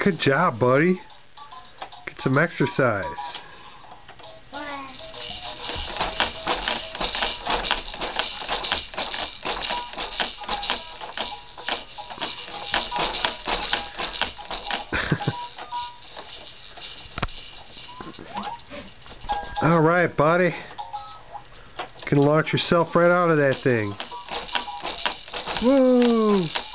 Good job, buddy. Get some exercise. Alright, buddy. You can launch yourself right out of that thing. Woo!